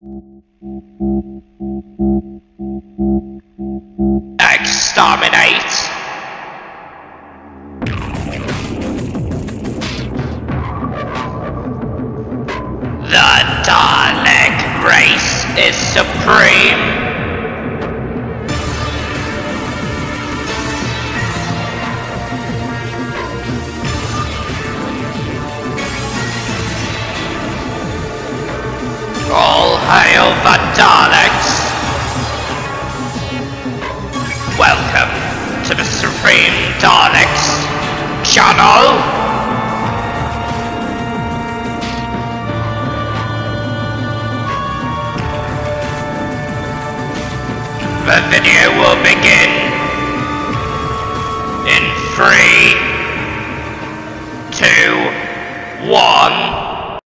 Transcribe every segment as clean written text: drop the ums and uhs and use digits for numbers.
Exterminate! The Dalek race is supreme! All hail the Daleks! Welcome to the Supreme Daleks channel! The video will begin in 3, 2, 1.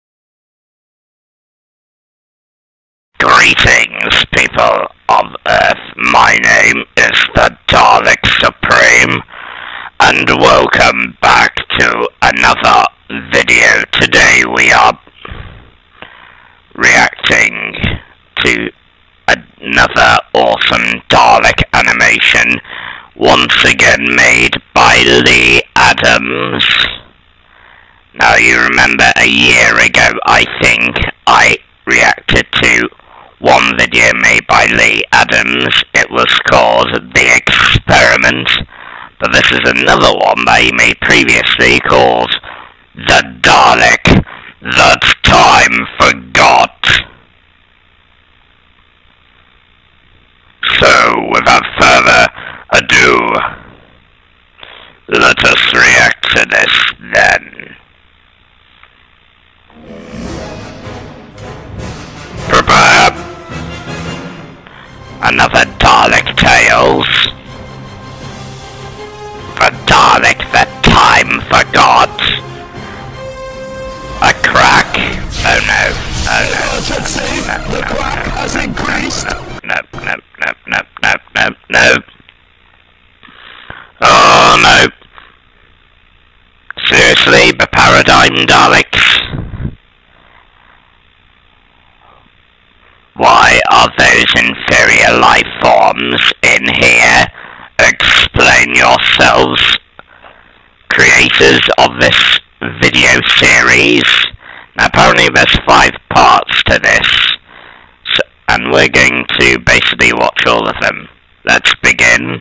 Greetings, people of Earth. My name is the Dalek Supreme, and welcome back to another video. Today we are reacting to another awesome Dalek animation, once again made by Lee Adams. Now you remember a year ago, I think, I reacted to one video made by Lee Adams. It was called The Experiment, but this is another one that he made previously called The Dalek That Time Forgot. So, without further ado, let us react to this then. Prepare! Another Dalek Tales. The Dalek that time forgot. A crack. Oh no. Oh no. The crack has increased. No. Oh no. Seriously, the Paradigm Daleks? Why are those inferior life forms in here? Explain yourselves, creators of this video series. Now apparently there's 5 parts to this, and we're going to basically watch all of them. Let's begin.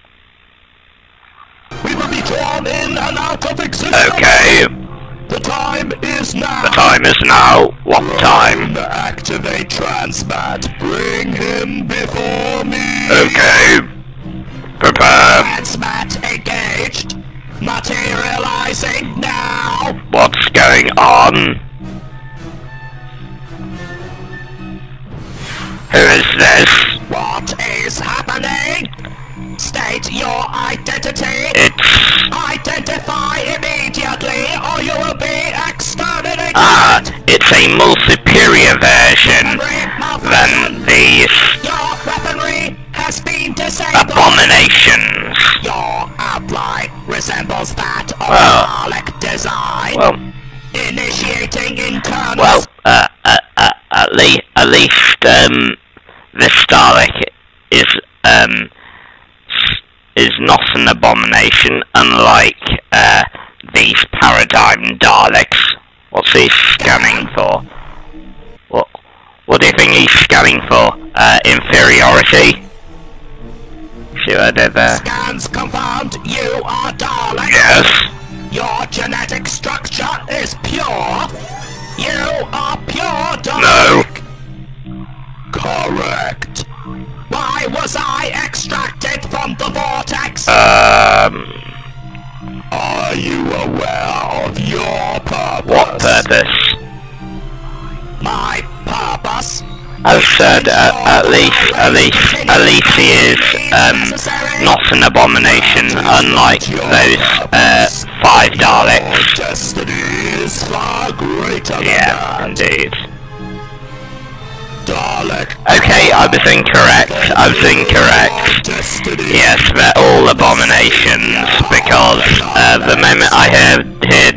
We will be drawn in and out of existence. Okay. The time is now. The time is now. What time? Activate transmat. Bring him before me. Okay. Prepare. Transmat engaged. Materializing now. What's going on? Who is this? What is happening? State your identity. It's... Identify immediately or you will be exterminated. Ah, it's a more superior version than these Your weaponry has been disabled. abominations. Your outline resembles that of Well, Dalek design. Well, Initiating internal. at least, this Dalek is not an abomination, unlike, these Paradigm Daleks. What's he scanning for? What do you think he's scanning for? Inferiority? See what I did there? Scans confirmed you are Dalek. Yes. Your genetic structure is pure. You are pure Dalek. No. Correct. Why was I extracted from the vortex? Are you aware of your purpose? What purpose? My purpose? As said, at least he is, not an abomination, unlike those, 5 Daleks. Destiny is far greater than that. Indeed. Dalek. Okay, I was incorrect. Yes, they're all abominations, because, the moment I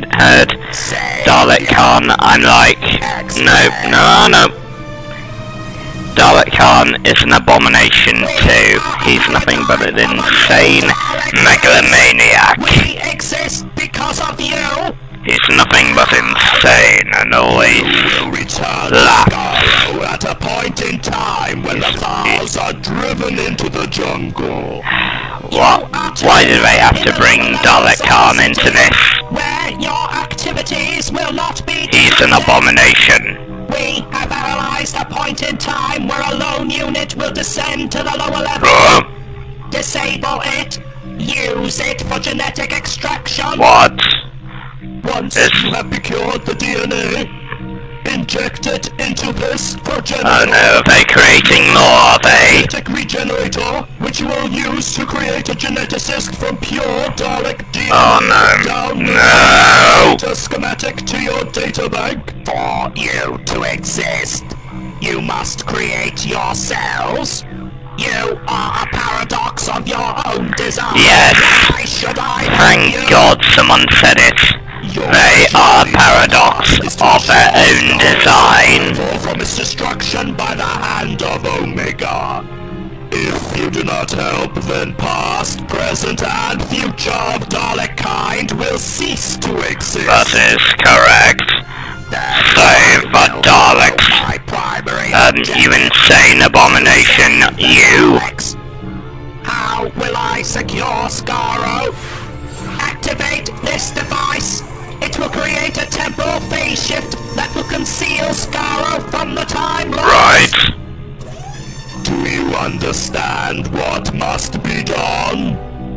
heard Dalek Khan, I'm like, no. Dalek Khan is an abomination too. He's nothing but an insane megalomaniac. We exist because of you. He's nothing but insane and always laughs. At a point in time when the Thals are driven into the jungle. What? Why do they have to bring Dalek Khan into this? Where your activities will not be. He's an abomination. We have analyzed a point in time where a lone unit will descend to the lower level. Disable it. Use it for genetic extraction. What? Once you have procured the DNA, inject it into this progenitor. Oh no, are they creating more, are they? Genetic regenerator, which you will use to create a geneticist from pure Dalek DNA. Oh no. No! Data schematic to your databank. For you to exist, you must create yourselves. You are a paradox of your own design. Yes. Why should I Thank God someone said it. They are a paradox of their own design. From its destruction by the hand of Omega. If you do not help, then past, present, and future of Dalek kind will cease to exist. That is correct. Save the Daleks. You insane abomination, you. How will I secure Skaro? Activate this device. It will create a temporal phase shift that will conceal Skaro from the timeline. Right. Do you understand what must be done?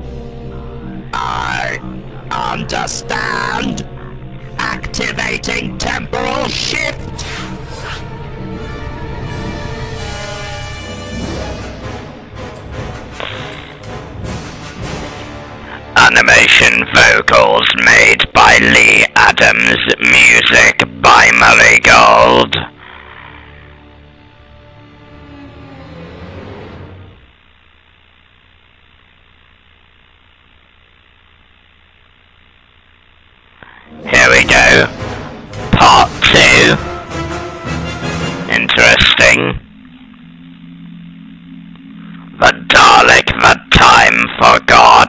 I understand. Activating temporal shift. Animation vocals made by Lee Adams, music by Murray Gold. Here we go. Part 2. Interesting. The Dalek that time forgot.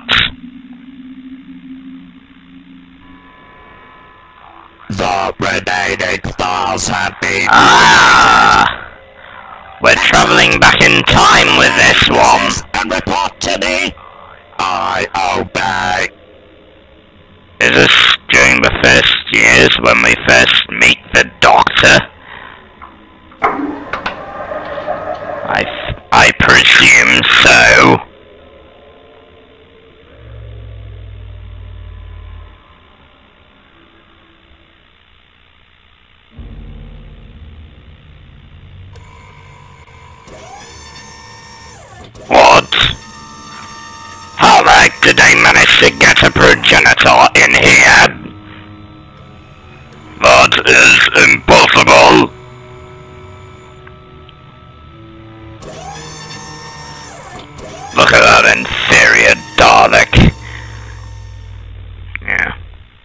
The remaining files have been... Ah! We're travelling back in time with this one. And report to me. I obey. Is this during the first years when we first meet the Doctor? I presume so. What? How the heck did they manage to get a progenitor in here? That is impossible. Look at that inferior Dalek. Yeah.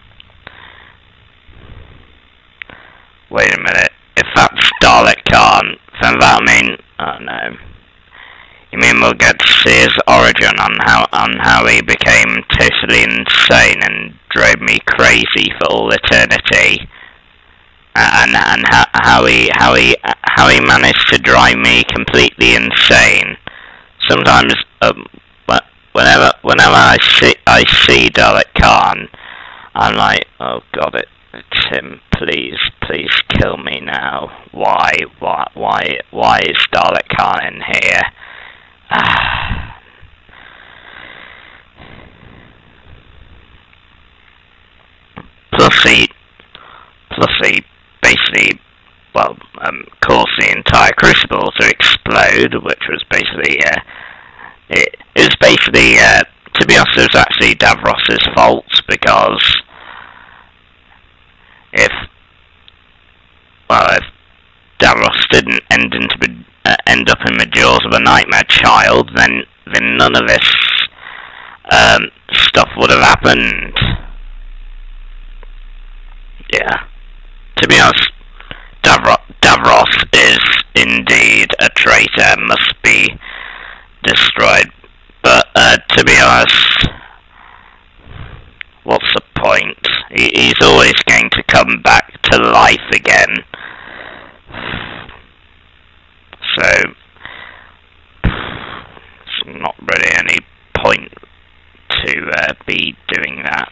Wait a minute. If that's Dalek Khan, then that'll mean... Oh no. You mean we'll get to see his origin on how he became totally insane and drove me crazy for all eternity, and how he managed to drive me completely insane. Sometimes, whenever I see Dalek Khan, I'm like, oh God, it's him. Please kill me now. Why is Dalek Khan in here? Plus he basically, well, caused the entire crucible to explode, which was basically, it was basically, to be honest, it was actually Davros's fault, because if Davros didn't end up in the jaws of a nightmare child, then none of this stuff would have happened. Yeah. To be honest, Davros is indeed a traitor. crater must be destroyed. But, to be honest, what's the point? He's always going to come back to life again. So, there's not really any point to be doing that.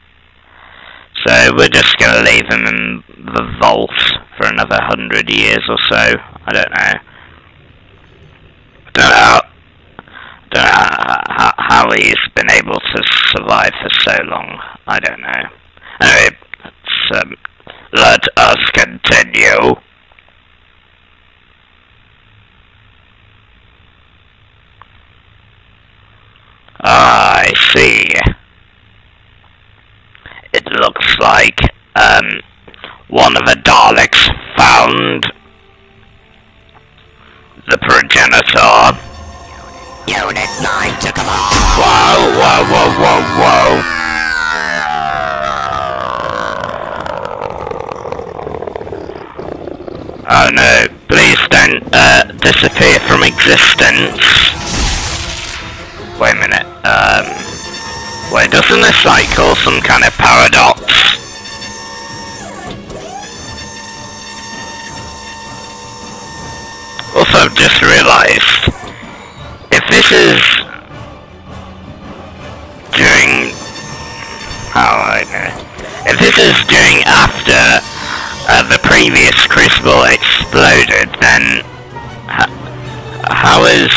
So we're just going to leave him in the vault for another 100 years or so. I don't know. I don't know how he's been able to survive for so long. I don't know. Anyway, let us continue. I see. It looks like one of the Daleks found the progenitor. Unit 9 to command. Whoa, whoa, whoa, whoa, whoa. Oh no, please don't disappear from existence. Wait a minute, wait, doesn't this like cause some kind of paradox? Also, I've just realised, if this is during, if this is during after the previous crucible exploded, then how is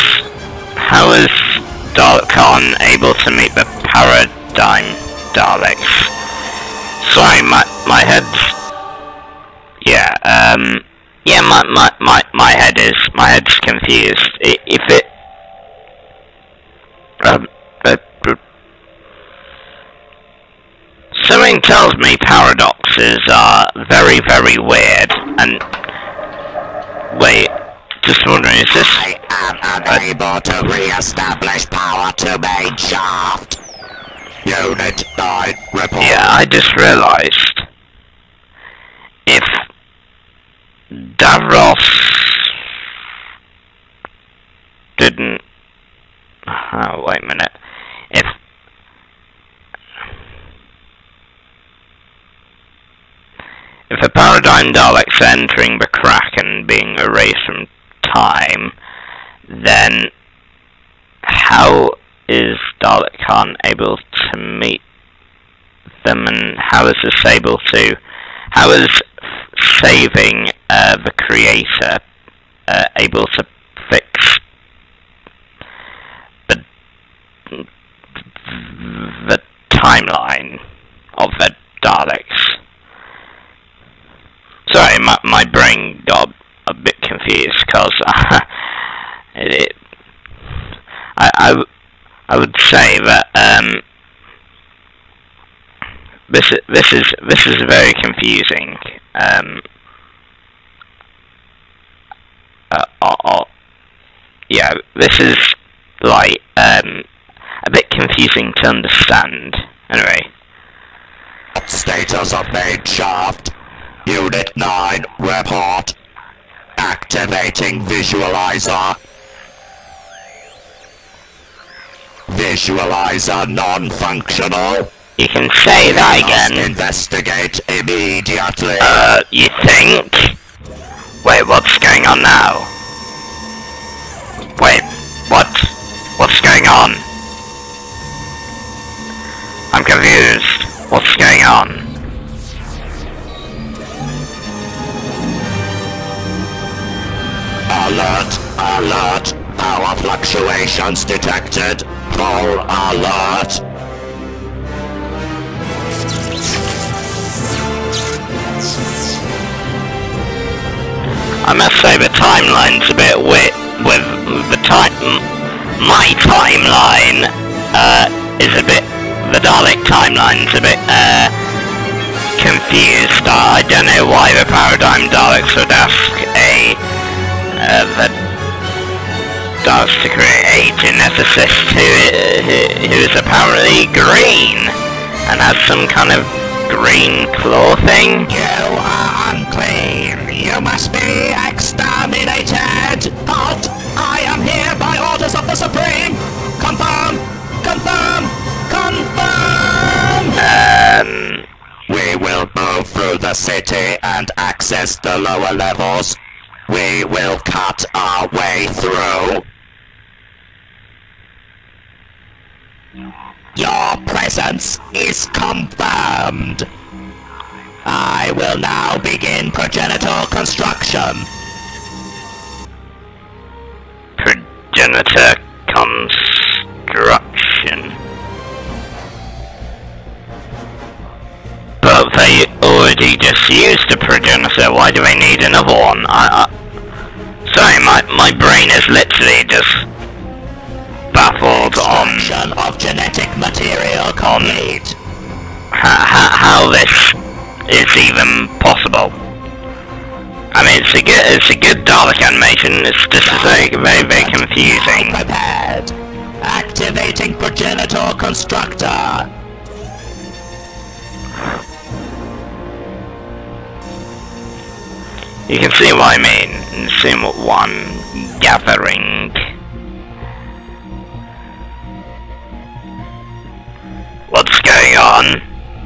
Dalek able to meet the paradigm Daleks? Sorry, my head's, yeah, my head's confused. If it, something tells me paradoxes are very, very weird, and, wait, just wondering, is this... I am unable to re-establish power to main shaft. Unit 9, report. Yeah, I just realised, if Davros didn't... Oh, wait a minute. If a paradigm Dalek's entering the crack and being erased from time, then how is Dalek Khan able to meet them, and how is this able to... How is saving the Creator able to fix the timeline of the Daleks? Sorry, my brain got a bit confused, because I would say that this is very confusing. Yeah, this is like a bit confusing to understand. Anyway, Status of main shaft. Unit 9, report. Activating visualizer. Visualizer non-functional. You can say that again. Investigate immediately. You think? Wait, what's going on now? Wait, what? What's going on? I'm confused. What's going on? Alert! Alert! Power fluctuations detected. Full alert! I must say the timeline's a bit weird. With the my timeline is a bit. The Dalek timeline's a bit confused. I don't know why the Paradigm Daleks would ask the Daleks to create a geneticist who is apparently green and has some kind of green claw thing. You are unclean. You must be exterminated. Halt! city and access the lower levels. We will cut our way through. Your presence is confirmed. I will now begin progenitor construction. Progenitor construction. But they already just used a progenitor. Why do they need another one? Sorry, my brain is literally just baffled on of genetic material complete. How this is even possible. I mean, it's a good Dalek animation. It's just very confusing. Prepared. Activating progenitor constructor. You can see what I mean. Sim 1 gathering. What's going on?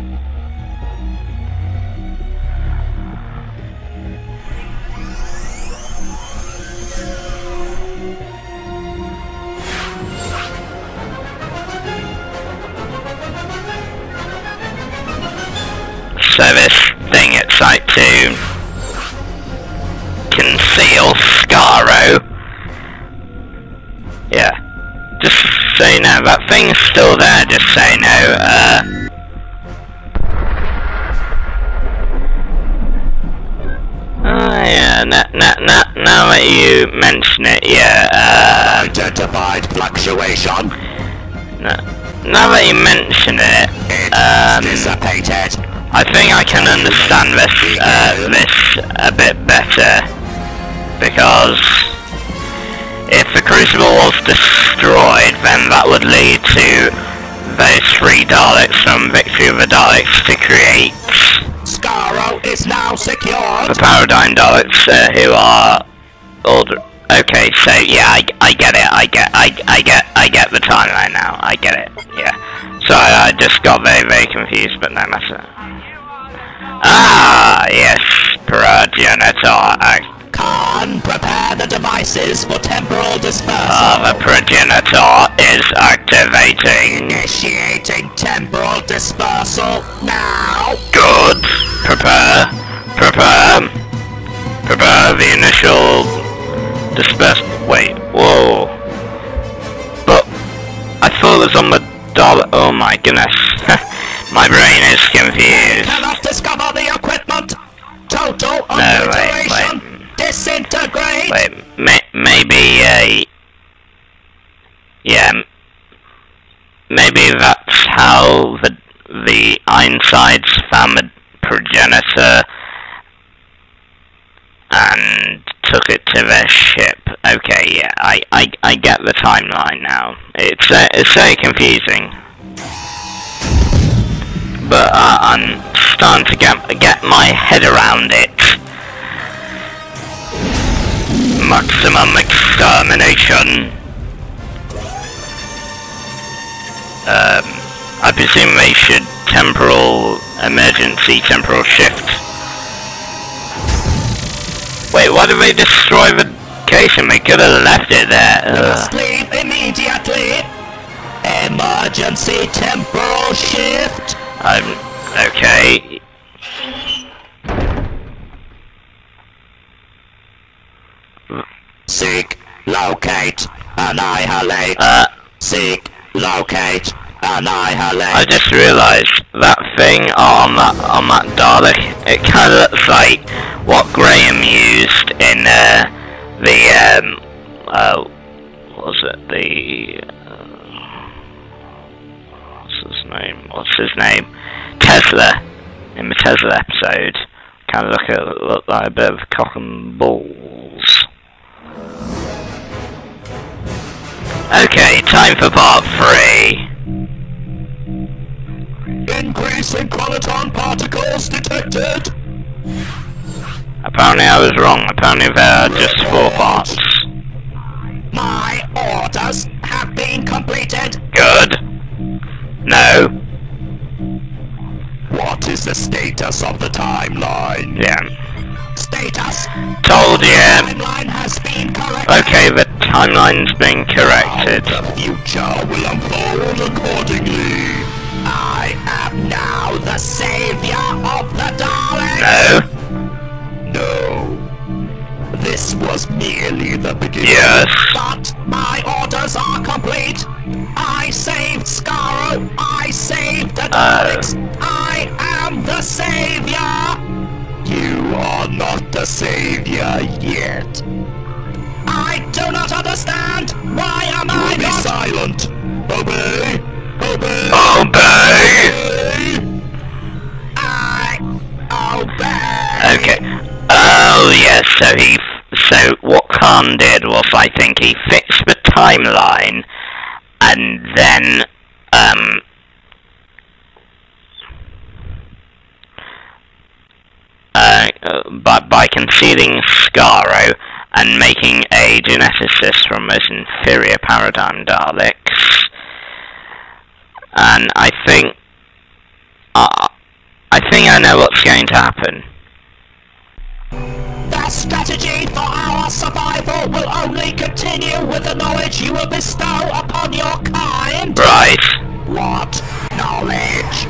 So this thing at Site 2 conceal Scaro. Yeah. Just so you know, that thing's still there, just so you know. Oh yeah, now that you mention it, yeah, Identified fluctuation. Now that you mention it, dissipated. I think I can understand this a bit better, because if the Crucible was destroyed, then that would lead to those 3 Daleks from Victory of the Daleks to create Scaro is now secured. the Paradigm Daleks, who are older. Okay, so yeah, I get it. I get the timeline now. I get it. Yeah. Sorry, I just got very confused, but no matter. Ah, yes, progenitor. Khan, prepare the devices for temporal dispersal. The progenitor is activating. Initiating temporal dispersal now. Good. Prepare the initial dispersal. Wait, whoa. But I thought it was on the dollar. Oh my goodness. My brain is confused. Cannot discover the equipment. Total No, obliteration. wait. Disintegrate. Wait, maybe maybe that's how the Einsides found the progenitor and took it to their ship. Okay, yeah, I get the timeline now. It's very confusing, but I'm starting to get my head around it. Maximum extermination. I presume they should emergency temporal shift. Wait, why did they destroy the location? They could have left it there. Must leave immediately. Emergency temporal shift. Okay. Seek, locate, annihilate. Seek, locate, annihilate. I just realised that thing on that Dalek. It kind of looks like what Graham used in what was it? What's his name? Tesla. In the Tesla episode, kind of look like a bit of cock and balls. Okay, time for part 3. Increase in chronoton particles detected. Apparently I was wrong. Apparently there are just 4 parts. My orders have been completed. Good. No. What is the status of the timeline? Told you. Timeline has been corrected. Okay, the timeline's been corrected. The future will unfold accordingly. I am now the savior of the Daleks. No. This was merely the beginning. Yes. But my orders are complete. I saved Skaro. I saved the Daleks. I am the savior. You are not the savior yet. I do not understand. Why am I not? Be silent. Obey. Obey. Obey. I obey. Okay. Oh yes. So what Khan did was, I think, he fixed the timeline, and then by concealing Skaro and making a geneticist from those inferior paradigm Daleks, and I think I know what's going to happen. The strategy for our survival will only continue with the knowledge you will bestow upon your kind. Right. What knowledge?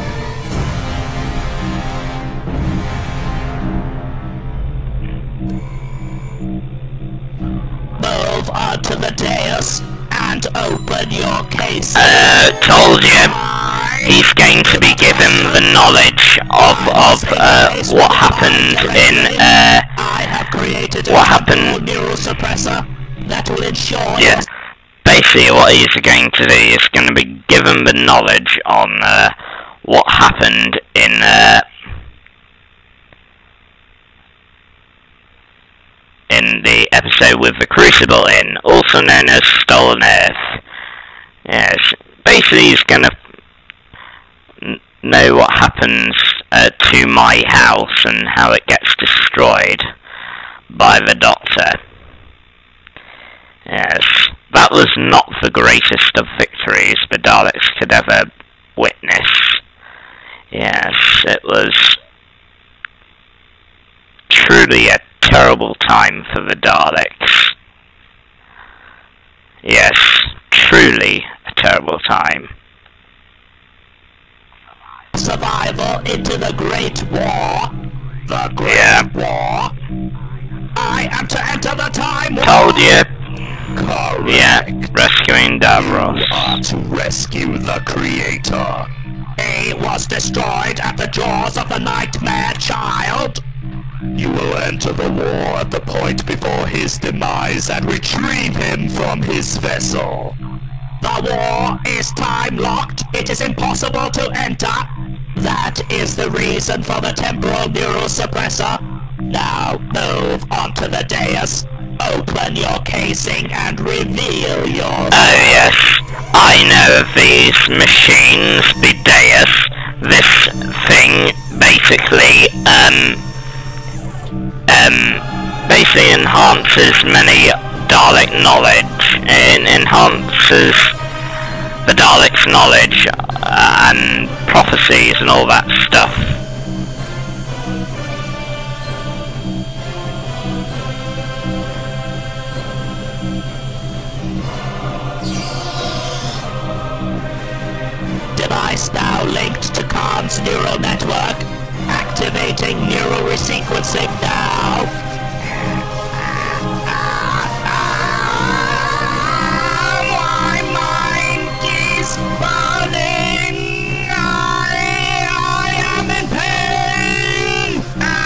Move onto the dais and open your case. Told you. He's going to be given the knowledge of what happened in I have created what happened. Neurosuppressor that will ensure. Yeah. Basically, what he's going to do is going to be given the knowledge on what happened in the episode with the Crucible in, also known as Stolen Earth. Yes. Basically, he's going to know what happens to my house and how it gets destroyed by the Doctor. Yes, that was not the greatest of victories the Daleks could ever witness. Yes, it was truly a terrible time for the Daleks. Yes, truly a terrible time. Survival into the Great War. The Great War. I am to enter the Time War. Told you. Correct. Yeah, rescuing Davros. You are to rescue the Creator. He was destroyed at the jaws of the Nightmare Child. You will enter the war at the point before his demise and retrieve him from his vessel. The war is time-locked. It is impossible to enter. That is the reason for the temporal neurosuppressor. Now move onto the dais. Open your casing and reveal your... Oh yes, I know of these machines, the dais. This thing basically basically enhances many Dalek knowledge. It enhances the Daleks' knowledge and prophecies and all that stuff. Device now linked to Khan's neural network. Activating neural resequencing now. My mind is burning. I am in pain.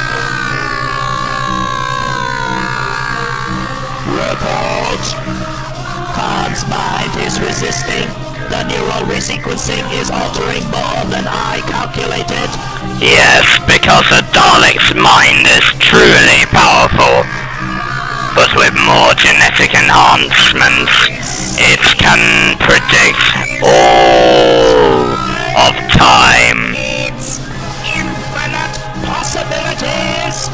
Report. Khan's mind is resisting. The neural resequencing is altering more than I calculated. Yes, because the Dalek's mind is truly powerful. But with more genetic enhancements, it can predict all of time. It's infinite possibilities.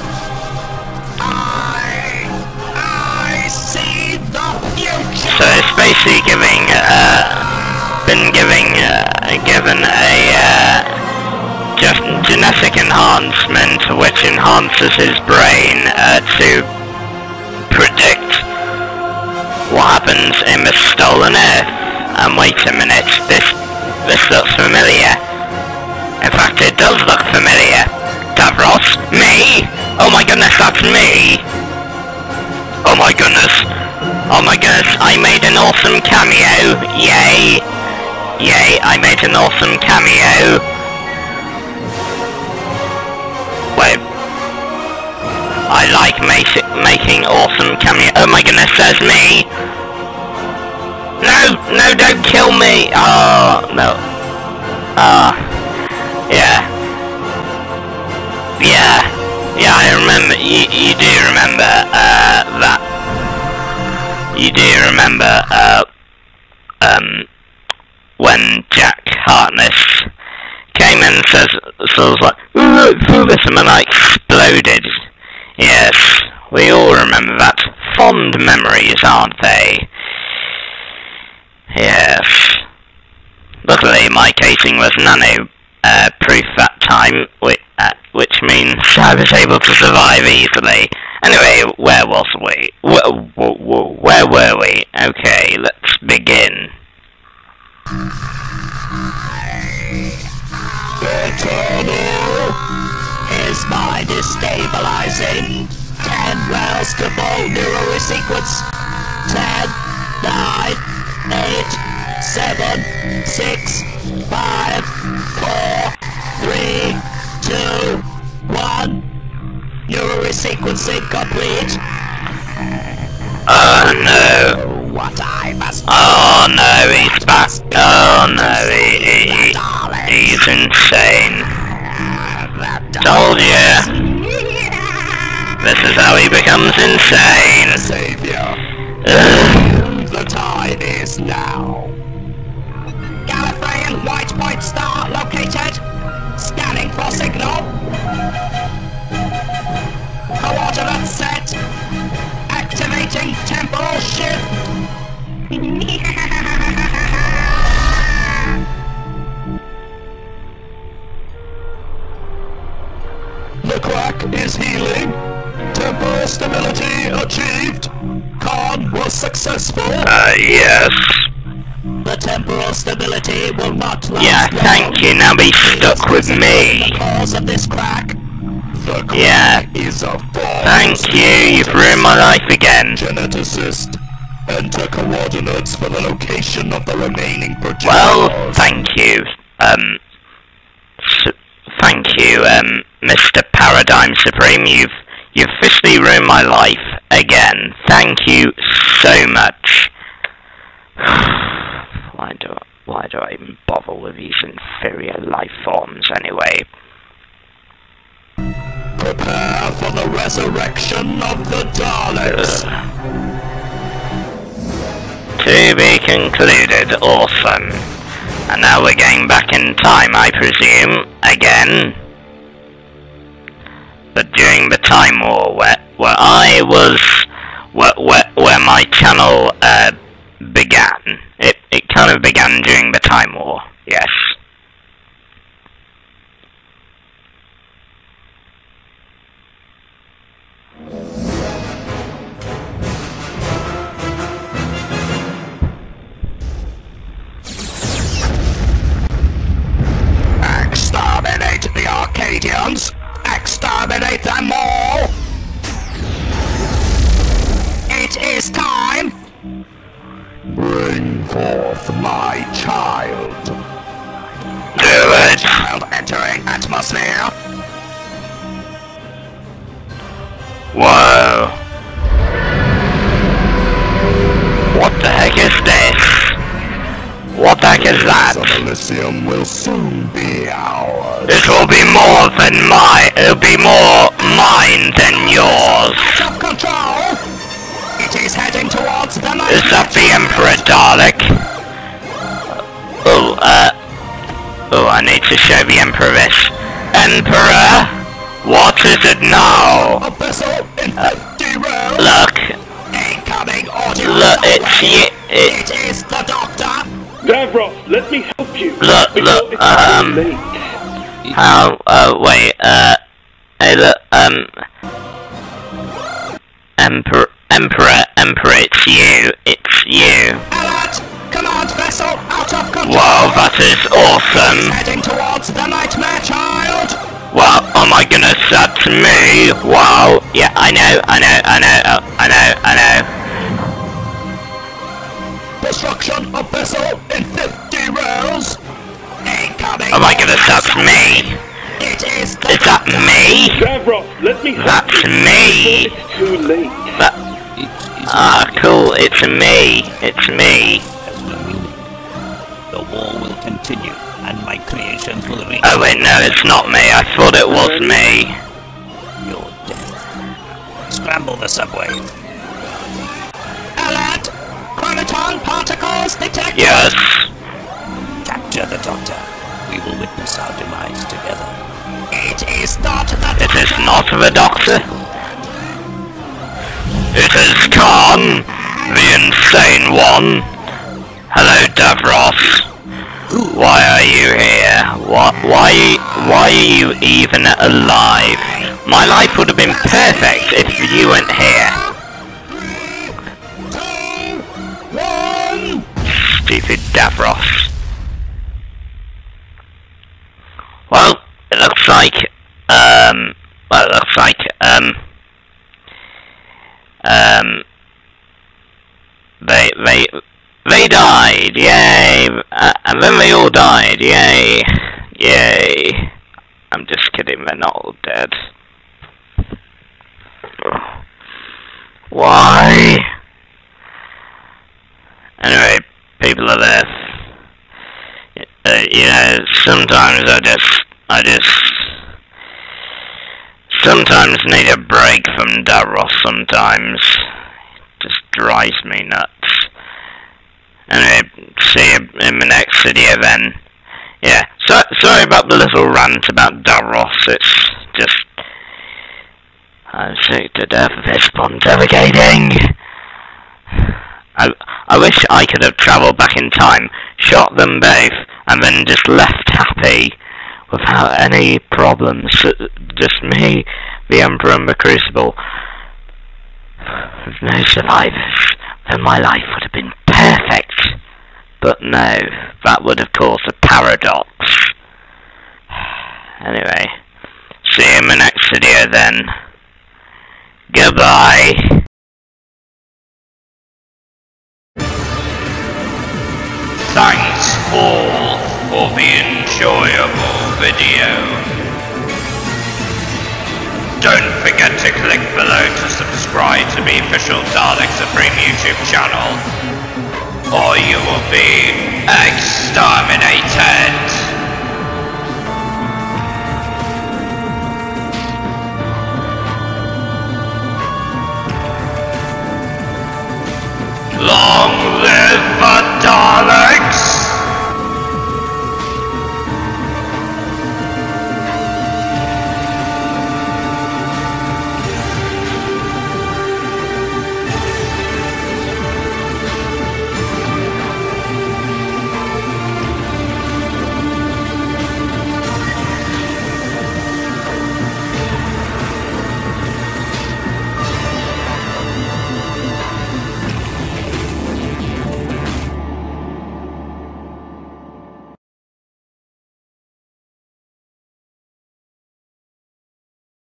I see the future. So it's basically given a just genetic enhancement, which enhances his brain to predict what happens in the stolen Earth. And wait a minute, this looks familiar. In fact, it does look familiar. Davros? Me? Oh my goodness, that's me! Oh my goodness! Oh my goodness, I made an awesome cameo! Yay! Yay, I made an awesome cameo! Wait. I like making awesome cameo. Oh my goodness, there's me! No! No, don't kill me! Oh, no. Yeah. Yeah. Yeah, I remember. You do remember, that. You do remember, when Jack Harkness came in and says, so I was like, through this, and then I exploded. Yes, we all remember that. Fond memories, aren't they? Yes. Luckily, my casing was nano-proof that time, which means I was able to survive easily. Anyway, where was we? Where were we? Okay, let's begin. The tunnel is my destabilizing. 10 wells to full neural sequence. 10, 9, 8, 7, 6, 5, 4, 3, 2, 1. Neural sequencing complete. Oh no. What I must do. Oh no, he's back. Oh no, he's insane. Told you. This is how he becomes insane. Savior. The time is now. Gallifreyan white point star located. Scanning for signal. Coordinates set. Activating temporal shift. The crack is healing. Temporal stability achieved. Con was successful. Yes. The temporal stability will not last. Yeah, thank you. Now be stuck with me. The cause of this crack. The crack Yeah. is a false. Thank you. You've ruined my life again. Geneticist. Enter coordinates for the location of the remaining projectiles. Well, thank you. Thank you, Mr. Paradigm Supreme. You've officially ruined my life again. Thank you so much. Why do I even bother with these inferior life forms anyway? Prepare for the resurrection of the Daleks. To be concluded. Awesome. And now we're going back in time, I presume, again. But during the Time War, where I was, where my channel began. It kind of began during the Time War, yes. Exterminate the Arcadians! Exterminate them all! It is time! Bring forth my child. Do it! Child entering atmosphere. Whoa. What the heck is this? What the heck is that? The Elysium will soon be ours. It will be more than mine. It'll be more mine than yours. Self-control! It is heading towards the night. Is that the Emperor Dalek? Oh, I need to show the Emperor this. Emperor? What is it now? A vessel in 50 rows. Look. Incoming audio. Look, it's you. It is the Doctor. Davros, let me help you. Look, before it's too late. How? Wait. Hey, look. Emperor, it's you. It's you. Alert! Command vessel out of control! Wow, that is awesome. Heading towards the nightmare child! Well, oh my goodness, that's me. Wow. Yeah, I know. Destruction of vessel in 50 rows! Incoming! Oh my goodness, that's me. It is that me? Davros, let me That's me. It's too late. Cool, it's me. It's me. Has no meaning. The war will continue, and my creations will reach. Oh wait, no, it's not me. I thought it was me. Your death. Scramble the subway. Alert! Chronoton particles detected! Yes. Capture the Doctor. We will witness our demise together. It is not the It is not the Doctor. It is Khan, the insane one. Hello, Davros. Why are you here? Why are you even alive? My life would have been perfect if you weren't here. 3, 2, 1! Stupid Davros. Well, it looks like, they died, yay, and then they all died, yay, yay. I'm just kidding, they're not all dead. Why? Anyway, people of Earth, you know, sometimes I just sometimes need a break from Davros. Sometimes it just drives me nuts. Anyway, see you in the next video then. Yeah, sorry about the little rant about Davros. It's just, I'm sick to death of this pontificating. I wish I could have travelled back in time, shot them both, and then just left happy, without any problems. Just me, the Emperor, and the Crucible. With no survivors, then my life would have been perfect. But no, that would have caused a paradox. Anyway, see you in the next video then. Goodbye. Thanks all for the enjoyable video. Don't forget to click below to subscribe to the official Dalek Supreme YouTube channel, or you will be exterminated! Long live the Daleks!